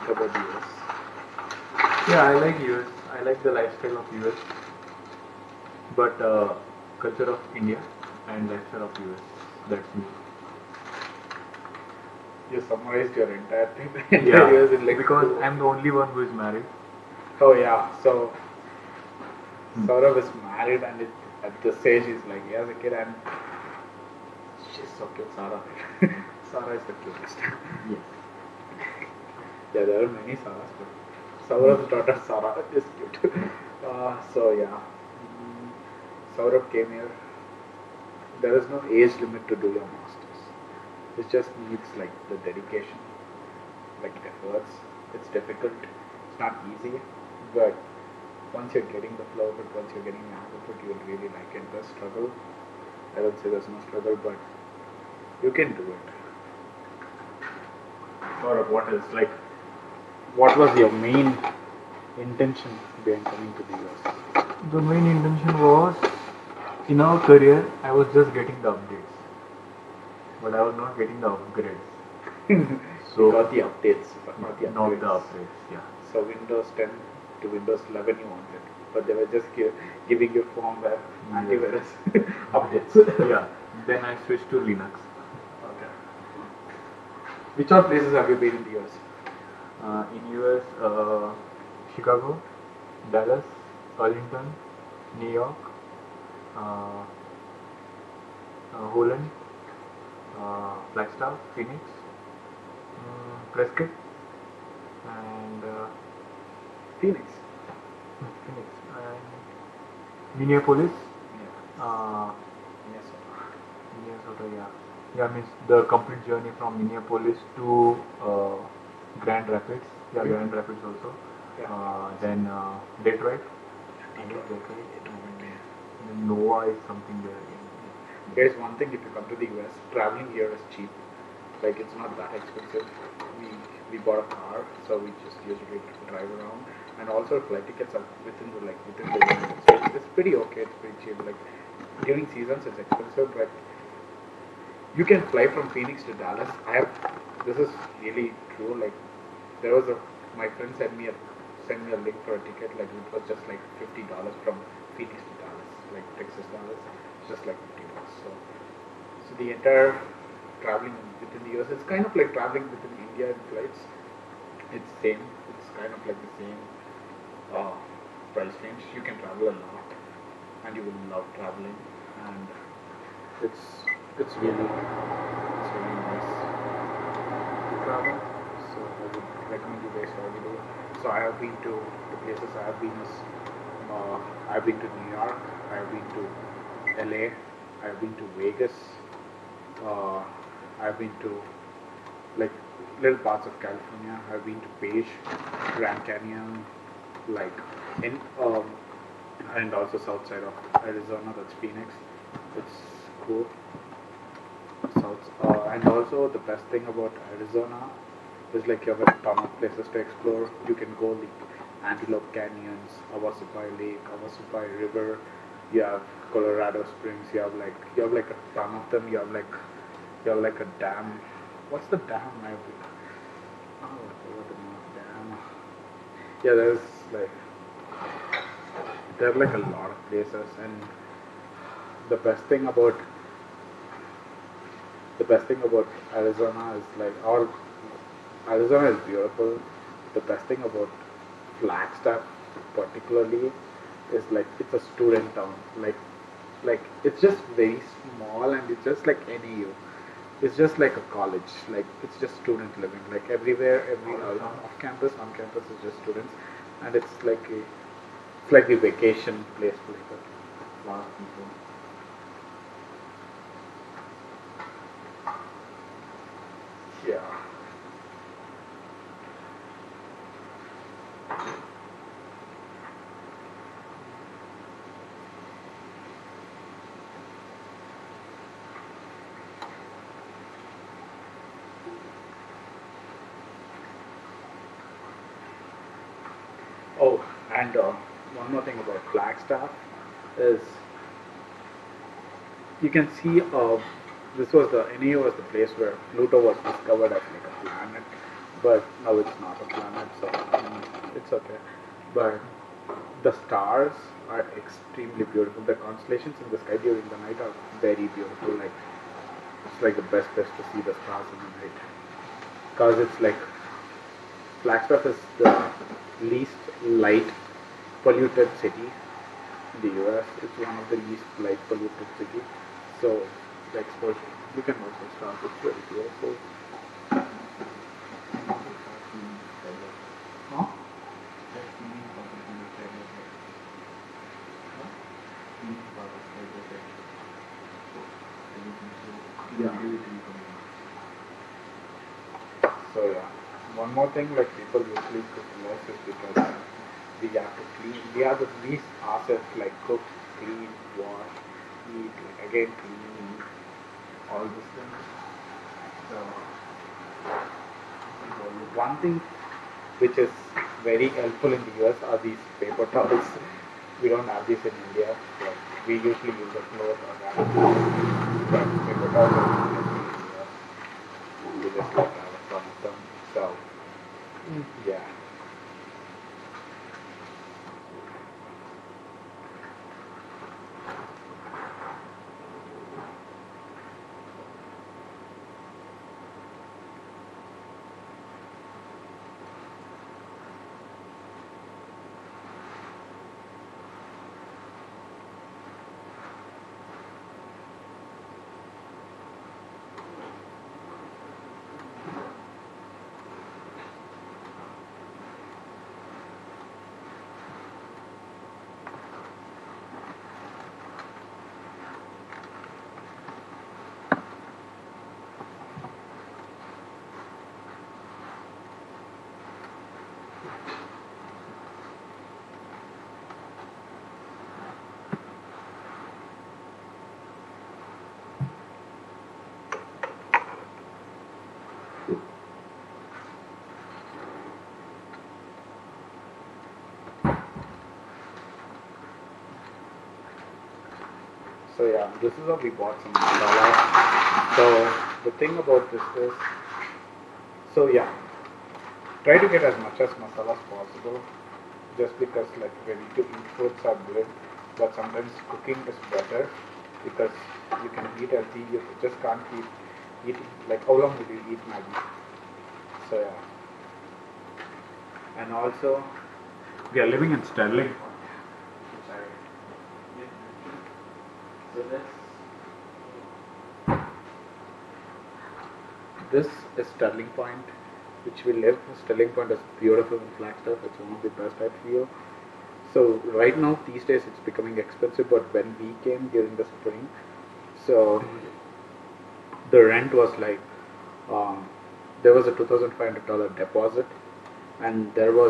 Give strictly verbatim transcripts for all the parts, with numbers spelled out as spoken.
most about the U S? Yeah, I like U S. I like the lifestyle of U S, but uh, culture of India and lifestyle of U S. That's me. You summarized your entire thing. Yeah, U S in like because two. I'm the only one who is married. Oh yeah, so Hmm. Saurabh is married and it, at this age he's like he has a kid and she's so cute, Sarah. Sarah is the cutest. Yes. Yeah, there are many Sarahs, but Hmm. Saurabh's daughter Sarah is cute. Uh, so yeah, mm, Saurabh came here. There is no age limit to do your masters. It just needs like the dedication, like efforts. It's difficult. It's not easy, but once you're getting the flow of it, once you're getting the hang of it, you'll really like it. The struggle, I don't say there's no struggle, but you can do it. Or what else? Like, What was your main intention behind coming to the U S? the main intention was in our career, I was just getting the updates, but I was not getting the upgrades. You So, got the updates, but not the not the upgrades. upgrades. Yeah. So Windows ten to Windows eleven you wanted, but they were just gi- giving you firmware antivirus updates. Yeah. Then I switched to Linux. Okay. Which all places have you been in the U S? Uh, in U S, uh, Chicago, Dallas, Arlington, New York, uh, uh, Holland, uh, Flagstaff, Phoenix, um, Prescott, and uh, Phoenix. Phoenix and Minneapolis, Yeah. uh, Minnesota. Minnesota. Yeah, yeah. Means the complete journey from Minneapolis to uh, Grand Rapids. Yeah, Mhm. Grand Rapids also. Yeah. Uh, then uh, Detroit. I guess Detroit. Detroit. Detroit. And then Nova is something there. Here's one thing: if you come to the U S, traveling here is cheap. Like it's not that expensive. We we bought a car, so we just usually drive around, and also flight tickets are within the like within the range. So it's, it's pretty okay. It's pretty cheap. Like during seasons, it's expensive, but you can fly from Phoenix to Dallas. I have this is really true. Like there was a my friend sent me a sent me a link for a ticket. Like it was just like fifty dollars from Phoenix to Dallas, like Texas Dallas, just like fifty bucks. So so the entire traveling within the U S, it's kind of like traveling within India in flights. It's same. It's kind of like the same uh, price range. You can travel a lot, and you will love traveling, and it's it's really it's really nice to travel. So I would recommend you guys to already do it. So I have been to the places I have been is uh, I've been to New York, I've been to L A, I've been to Vegas, uh, I've been to like little parts of California. I've been to Page, Grand Canyon, like in um, and also south side of Arizona. That's Phoenix. It's cool. South, uh, and also the best thing about Arizona is like you have a ton of places to explore. You can go like Antelope Canyons, Awassupai Lake, Awassupai River. You have Colorado Springs. You have like you have like a ton of them. You have like you have like a dam. What's the dam? I have, oh, I forgot the name of the dam. Yeah, there's like there are like a lot of places, and the best thing about the best thing about Arizona is like our Arizona is beautiful. The best thing about Flagstaff particularly is like it's a student town. Like like it's just very small and it's just like N A U. It's just like a college. Like it's just student living. Like everywhere, every uh, off campus, on campus is just students, and it's like a it's like the vacation place for like a lot of people. Yeah. Oh, and uh, one more thing about Flagstaff is you can see uh, this was the N A U was the place where Pluto was discovered as like a planet, but no, it's not a planet, so mm, it's okay. But the stars are extremely beautiful. The constellations in the sky during the night are very beautiful. Like it's like the best place to see the stars in the night, because it's like Flagstaff is the least light polluted city in the U S. It's one of the least light polluted cities. So the exposure, you can watch the stars. It's very beautiful. Huh? Yeah. So yeah, one more thing, like people usually cook less is because we have to clean. We have the least assets like cook, clean, wash, eat, like, again clean, all these things. So one thing which is very helpful in the U S are these paper towels. We don't have this in India. Like we usually use a cloth or that, but paper towels are usually in the U S. We just like have a ton of them. So yeah. So yeah, this is how we bought some masala. So the thing about this is, so yeah, try to get as much as masala as possible. Just because like ready to eat foods are good, but sometimes cooking is better because you can eat healthy. You just can't keep eating. Like how long will you eat Maggi? So yeah, and also we are living in Sterling. So this this is Sterling Point, which we live. Sterling Point is beautiful in Flagstaff. It's one of the best I feel. So right now, these days, it's becoming expensive. But when we came during the spring, so the rent was like um, there was a two thousand five hundred dollar deposit, and there was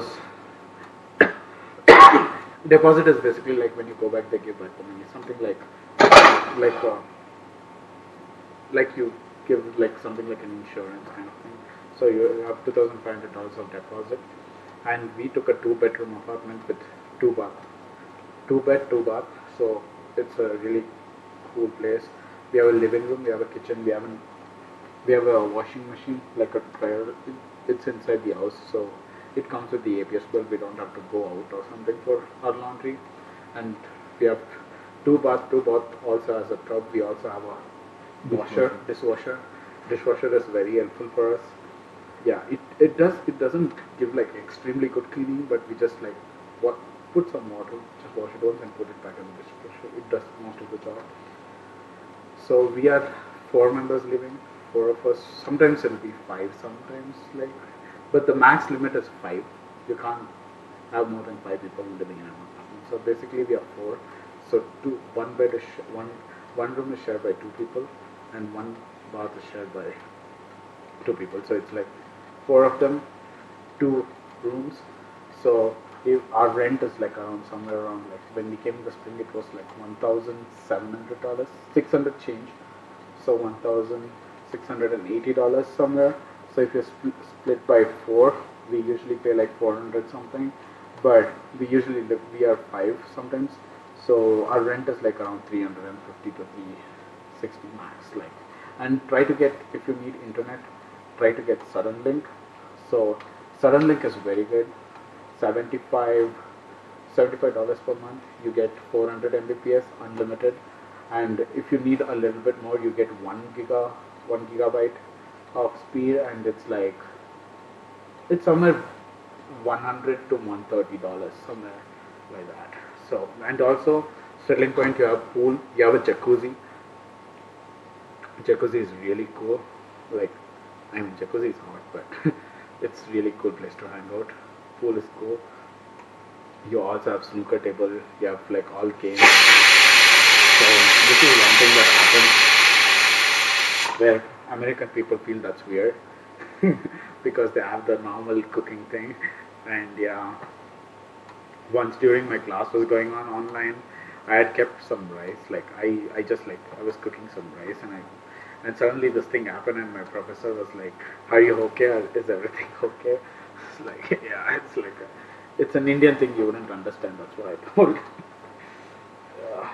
deposit is basically like when you go back, they give back the money. Something like like uh, like you give like something like an insurance kind of thing. So you have two thousand five hundred dollars of deposit, and we took a two bedroom apartment with two bath, two bed, two bath. So it's a really cool place. We have a living room, we have a kitchen, we have an, we have a washing machine like a dryer. It's inside the house, so it comes with the A P S bill. We don't have to go out or something for our laundry, and we have two bath, two bath also has a tub. We also have a washer, dishwasher. Dishwasher is very helpful for us. Yeah, it, it does it doesn't give like extremely good cleaning, but we just like what put some water, just wash it once and put it back in the dishwasher. It does most of the job. So we are four members living, four of us. Sometimes it'll be five, sometimes like, but the max limit is five. You can't have more than five people living in an apartment. So basically we are four. So two, one bed is sh- one one room is shared by two people, and one bath is shared by two people. So it's like four of them, two rooms. So if our rent is like around somewhere around like when we came in the spring, it was like one thousand seven hundred dollars, six hundred change. So one thousand six hundred and eighty dollars somewhere. So if you split, split by four, we usually pay like four hundred something, but we usually live, we are five sometimes. So our rent is like around three hundred fifty to three sixty max, like. And try to get, if you need internet, try to get Suddenlink. So Suddenlink is very good. seventy-five seventy-five dollars per month. You get four hundred Mbps unlimited, and if you need a little bit more, you get one giga one gigabyte of speed, and it's like it's somewhere one hundred to one thirty dollars somewhere like that. So and also Sterling Point, you have pool, you have a jacuzzi. Jacuzzi is really cool. Like, I mean, jacuzzi is hot, but it's really cool place to hang out. Pool is cool. You also have snooker table. You have like all games. So this is one thing that happens where American people feel that's weird because they have the normal cooking thing. And yeah, once during my class was going on online, I had kept some rice. Like I, I just like I was cooking some rice, and I and suddenly this thing happened, and my professor was like, "Are you okay? Is everything okay?" It's like, yeah, it's like a, it's an Indian thing you wouldn't understand. That's what I told. Yeah.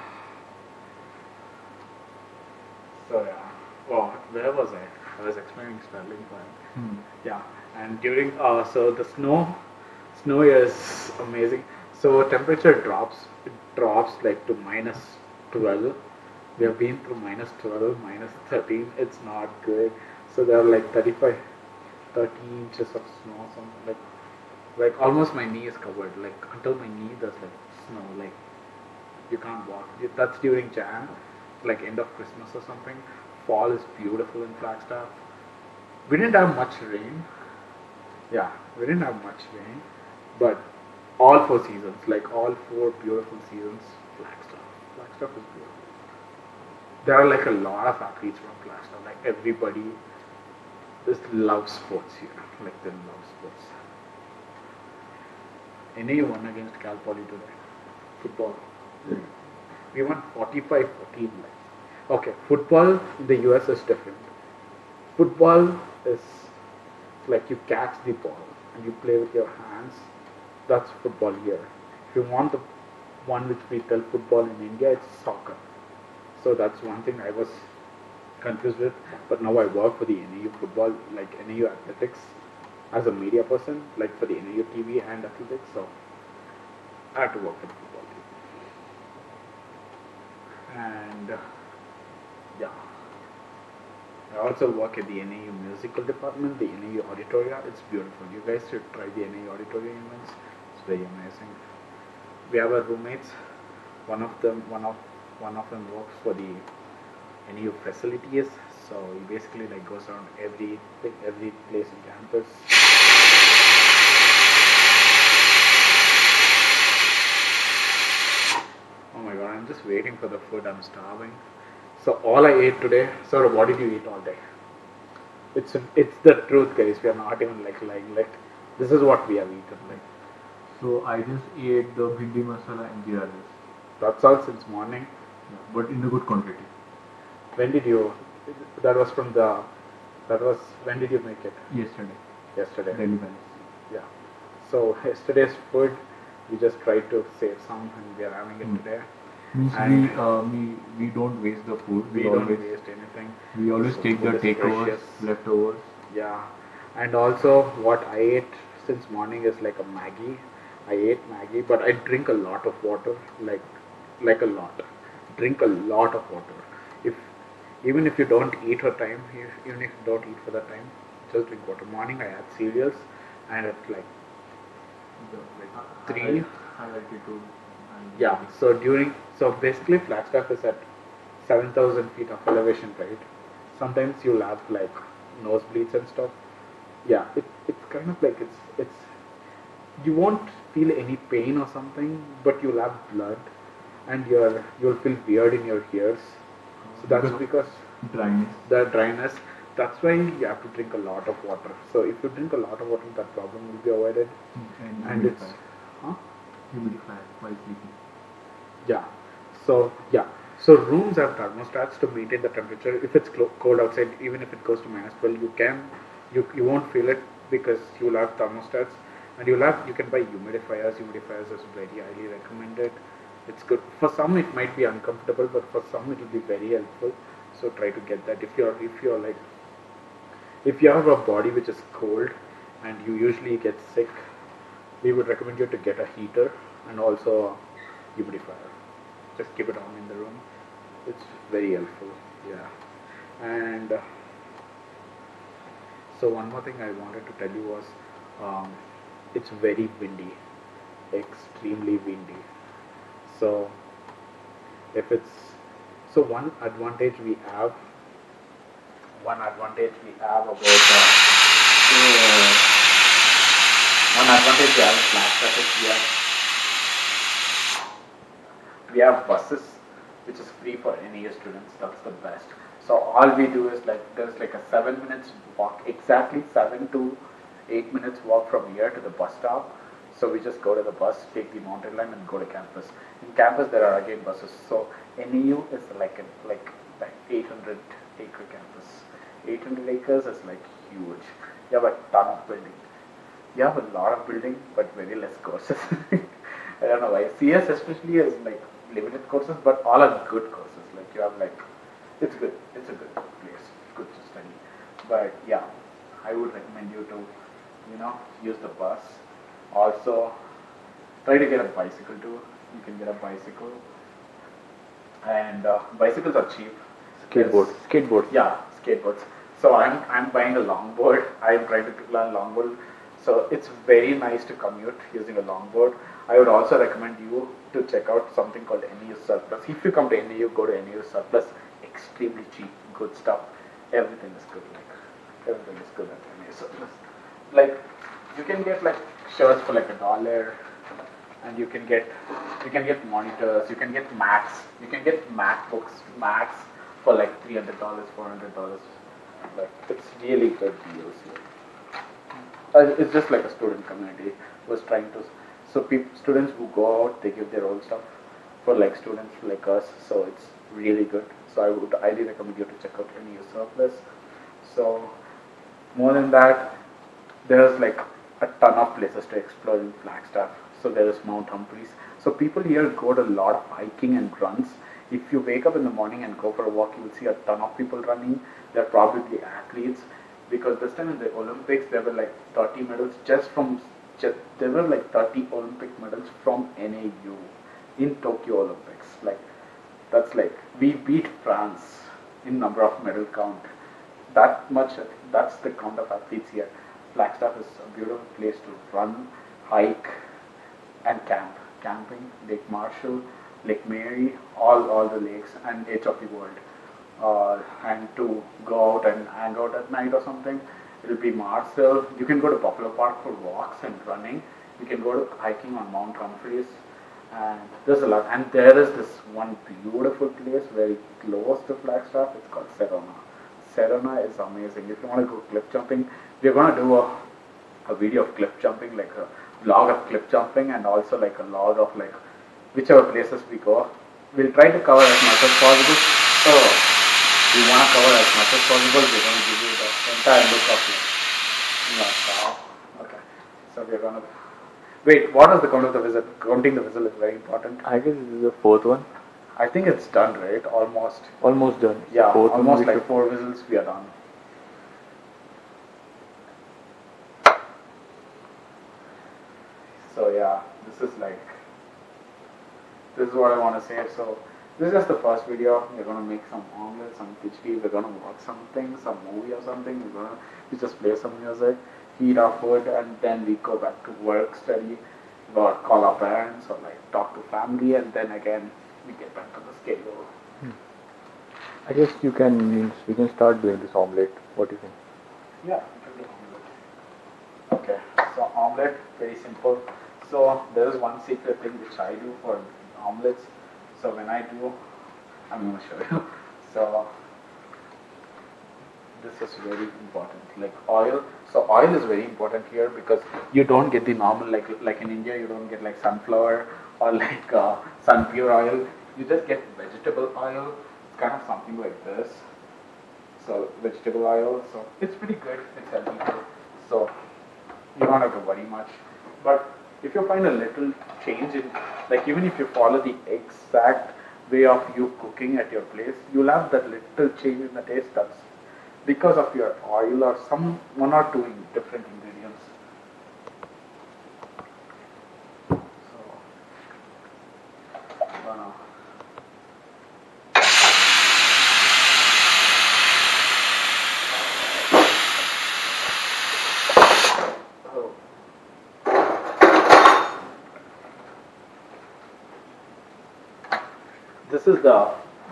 So yeah. Well, where was I? I was explaining Sterling Point. Hmm. Yeah, and during uh, so the snow, snow is amazing. So temperature drops, it drops like to minus twelve. We have been through minus twelve, minus thirteen. It's not good. So there are like thirty-five, thirty inches of snow, something like like almost my knee is covered. Like until my knee, there's like snow. Like you can't walk. That's during Jan, like end of Christmas or something. Fall is beautiful in Flagstaff. We didn't have much rain. Yeah, we didn't have much rain, but all four seasons, like all four beautiful seasons, Flagstaff. Flagstaff is beautiful. There are like a lot of athletes from Flagstaff. Like everybody just loves sports here. Like they love sports. N A U won against Cal Poly today. Football. We won forty-five fourteen. Like. Okay, football in the U S is different. Football is like you catch the ball and you play with your hands. That's football here. If you want the one which we tell football in India, it's soccer. So that's one thing I was confused with. But now I work for the N A U football, like N A U athletics, as a media person, like for the N A U T V and athletics. So I have to work for the football team. And uh, yeah. I also work at the N A U musical department, the N A U auditorium. It's beautiful. You guys should try the N A U auditorium events. It's very amazing. We have our roommates. One of them, one of one of them works for the N A U facilities. So he basically like goes around every every place in campus. Oh my god! I'm just waiting for the food. I'm starving. So all I ate today. So what did you eat all day? It's it's the truth, guys. We are not even like lying. Like this is what we have eaten. Like So I just ate the bhindi masala and jeera rice. that's all since morning. Yeah, but in a good quantity. When did you? That was from the. That was when did you make it? Yesterday. Yesterday. Delhi Palace. Yeah. So yesterday's food, we just tried to save some, and we are having it Hmm. today. Means And we, uh, we we don't waste the food. We We, don't always waste anything. we always So take the food is takeovers, precious. leftovers. Yeah, and also what I ate since morning is like a Maggie. I ate Maggie, but I drink a lot of water, like like a lot. Drink a lot of water. If even if you don't eat for time, if, even if you don't eat for that time, just drink water. Morning I had cereals, and at like The, like I- three. I like, I like it too. And Yeah. So during so basically Flagstaff is at seven thousand feet of elevation, right? Sometimes you'll have like nosebleeds and stuff. Yeah, it, it's kind of like it's it's you won't feel any pain or something, but you'll have blood, and you're you'll feel weird in your ears. So that's Because of because dryness. the dryness. That's why you have to drink a lot of water. So if you drink a lot of water, that problem will be avoided. And, And it's humidifier. huh? Humidifier while sleeping. Yeah. So yeah. So rooms have thermostats to maintain the temperature. If it's clo- cold outside, even if it goes to minus twelve, you can, you you won't feel it because you'll have thermostats, and you'll have you can buy humidifiers. Humidifiers is very highly recommended. It's good for some. It might be uncomfortable, but for some it will be very helpful. So try to get that. If you're if you're like if you have a body which is cold, and you usually get sick, we would recommend you to get a heater and also a humidifier. Just keep it on in the room. It's very helpful. Yeah. And uh, so one more thing I wanted to tell you was, um, it's very windy, extremely windy. So if it's so one advantage we have, one advantage we have about uh, uh, one advantage we have in Flagstaff is we have we have buses which is free for N A U students. That's the best. So all we do is like there's like a seven minutes walk, exactly seven to eight minutes walk from here to the bus stop. So we just go to the bus, take the mountain line, and go to campus. In campus there are again buses. So N A U is like a, like like eight hundred acre campus. eight hundred acres is like huge. You have a ton of building. You have a lot of building, but very less courses. I don't know why. C S especially is like limited courses, but all are good courses. Like you have like, it's good. It's a good place. Good to study. But yeah, I would recommend you to, you know, use the bus. Also, try to get a bicycle too. You can get a bicycle, and uh, bicycles are cheap. Skateboard. Yes. Skateboard. Yeah, skateboards. So I'm I'm buying a longboard. I'm trying to learn longboard. So it's very nice to commute using a longboard. I would also recommend you to check out something called N A U Surplus. If you come to N A U, go to N A U Surplus. Extremely cheap, good stuff. Everything is good. Like everything is good at N A U Surplus. Like you can get like shirts for like a dollar, and you can get you can get monitors. You can get Macs. You can get MacBooks, Macs for like three hundred dollars, four hundred dollars. Like it's really good deals here. Uh, it's just like a student community was trying to. So people, students who go out, they give their own stuff for like students like us. So it's really good. So I would highly recommend you to check out N A U Surplus. So more than that, there's like a ton of places to explore in Flagstaff. So there is Mount Humphreys. So people here go to a lot of hiking and runs. If you wake up in the morning and go for a walk, you will see a ton of people running. They're probably athletes, because this time in the Olympics there were like thirty medals just from just, there were like thirty Olympic medals from N A U in Tokyo Olympics. Like that's like we beat France in number of medal count. That much, that's the count of athletes here. Flagstaff is a beautiful place to run, hike, and camp. Camping, Lake Marshall, Lake Mary, all all the lakes, and Edge of the World. Uh, and to go out and hang out at night or something, it'll be Marcel. You can go to Buffalo Park for walks and running. You can go to hiking on Mount Humphreys, and there's a lot. And there is this one beautiful place very close to Flagstaff. It's called Sedona. Sedona is amazing. If you want to go cliff jumping, we're gonna do a, a video of cliff jumping, like a vlog of cliff jumping, and also like a log of like whichever places we go. We'll try to cover as much as possible. So we want to cover as much as possible. We're going to give you the entire look of it. No, okay. So we're going to wait. What is the count of the whistle? Counting the whistle is very important. I guess this is the fourth one. I think it's done, right? Almost. Almost done. It's Yeah, the fourth almost one. like four whistles. We are done. So yeah, this is like this is what I want to say. So this is just the first video. We're gonna make some omelette, some khichdi. We're gonna watch something, some movie or something. We're gonna we just play some music, eat our food, and then we go back to work, study, or call our parents, or like talk to family, and then again we get back to the schedule. Hmm. I guess you can means we can start doing this omelette. What do you think? Yeah, we can do omelette. Okay, so omelette, very simple. So there is one secret thing which I do for omelettes. So when I do, I'm going to show you. So this is very important. Like oil. So oil is very important here because you don't get the normal, like like in India, you don't get like sunflower or like uh, sun pure oil. You just get vegetable oil. It's kind of something like this. So vegetable oil. So it's pretty good. It's healthy. So you don't have to worry much. But if you find a little change in, like even if you follow the exact way of you cooking at your place, you'll have that little change in the taste. That's because of your oil or some one or two different ingredients. this is the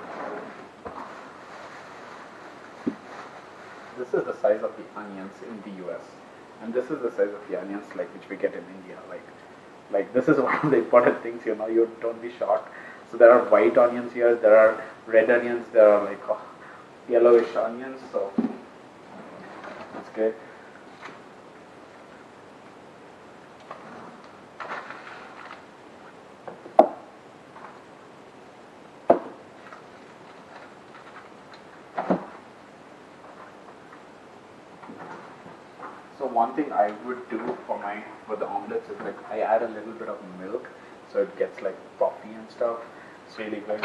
this is the size of the onions in the U S, and this is the size of the onions like which we get in India. Like, like this is one of the important things. You know, you don't be shocked. So there are white onions here. There are red onions. There are like oh, yellowish onions. So that's great. So one thing I would do for my for the omelets is like I add a little bit of milk, so it gets like puffy and stuff. It's really good.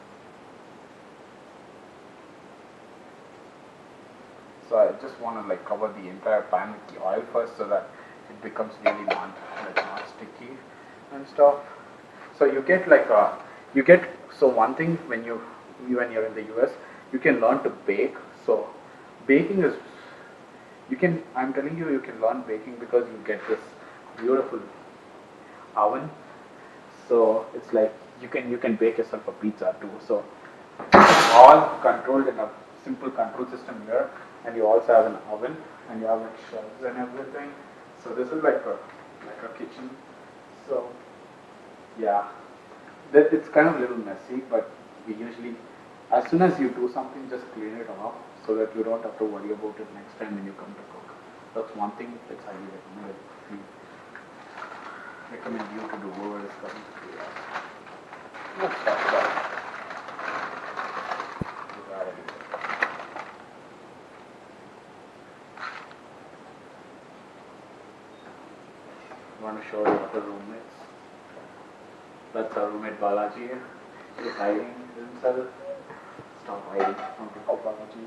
So I just want to like cover the entire pan with the oil first, so that it becomes really not like not sticky and stuff. So you get like a you get so one thing when you you when you're in the U S, you can learn to bake. So baking is you can I'm telling you you can learn baking because you get this beautiful oven. So it's like you can you can bake yourself a pizza too. So all controlled in a simple control system here, and you also have an oven and you have like shelves and everything. So this is like a like a kitchen. So yeah, that it's kind of a little messy, but we usually as soon as you do something, just clean it off so that you don't have to worry about it next time when you come to cook. That's one thing that's highly recommended. We recommend you to do whoever is coming to do that. Let's talk about it. You gotta do it. I want to show you other roommates. That's our roommate Balaji. He's hiding himself. Stop hiding from people, Balaji.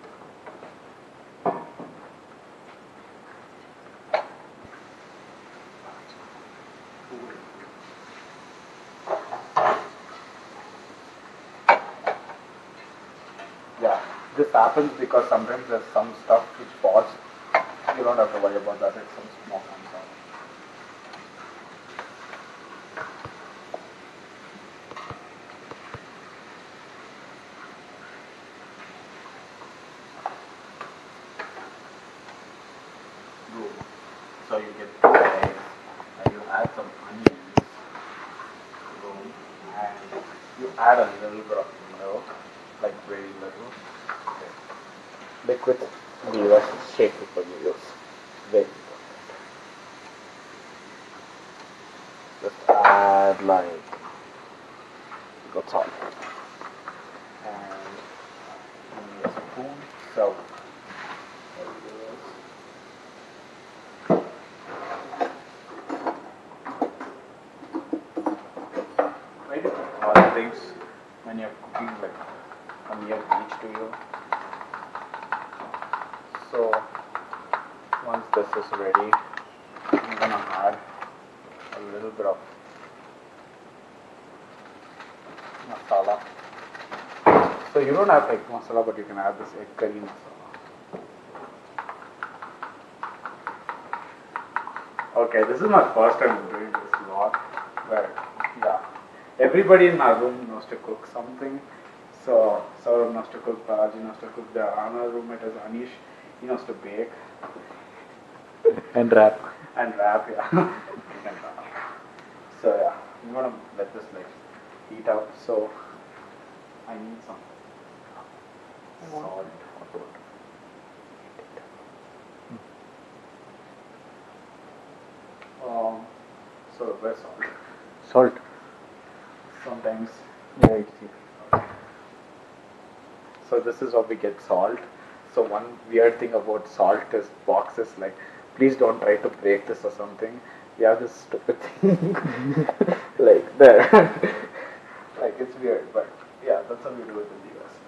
Yeah, this happens because sometimes there's some stuff which falls. You don't have to worry about that. It's some smoke comes out. So you get two eggs and you add some onions, boom, and you add a little bit of milk, like very little. Okay. Liquid in the U S is shaky for you use. Very important. Just add like that's all. And give me a spoon. So there it is. All the things when you're cooking like a near beach to you. So once this is ready, I'm gonna add a little bit of masala. So you don't have egg masala, but you can add this egg curry masala. Okay, this is my first time doing this vlog, but yeah. Everybody in my room knows to cook something. So Saurabh knows to cook, Balaji knows to cook, the other roommate is Anish, he knows to bake. And rap. And rap, yeah. So yeah, I'm gonna let this like heat up. So I need some salt. Um, so where's salt? Salt. Sometimes. Yeah, it's here. So this is how we get salt. So one weird thing about salt is boxes like, please don't try to break this or something. We have this stupid thing like there. Like it's weird, but yeah, that's how we do it in the U S.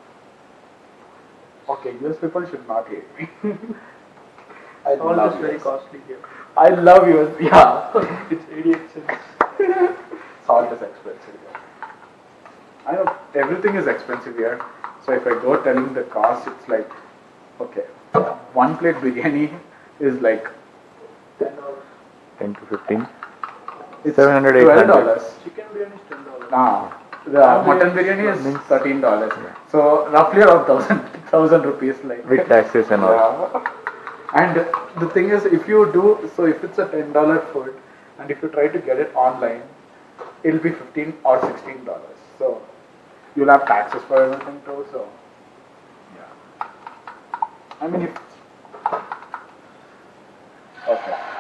Okay, U S people should not hate me. I Salt love is very U S. costly here. I love U S. Yeah. It's eighty-eight cents. Salt is expensive here. I know everything is expensive here. So if I go telling the cost, it's like, okay, one plate biryani is like ten dollars. ten to fifteen. it's seven hundred, eight twelve hundred. dollars. Chicken biryani is ten dollars. Nah, The mutton biryani is thirteen dollars. So roughly around thousand thousand rupees, like With taxes and all. Yeah. And the thing is, if you do so, if it's a ten dollar food, and if you try to get it online, it'll be fifteen or sixteen dollars. So you'll have taxes for everything too. So yeah. I mean, if okay.